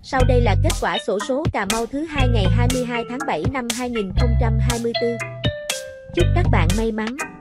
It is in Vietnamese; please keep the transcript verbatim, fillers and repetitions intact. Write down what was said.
Sau đây là kết quả xổ số Cà Mau thứ hai ngày hai mươi hai tháng bảy năm hai nghìn không trăm hai mươi tư. Chúc các bạn may mắn!